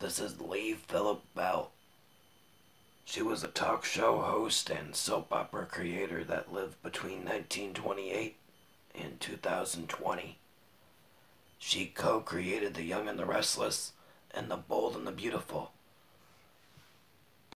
This is Phillip Bell. She was a talk show host and soap opera creator that lived between 1928 and 2020. She co-created The Young and the Restless and The Bold and the Beautiful.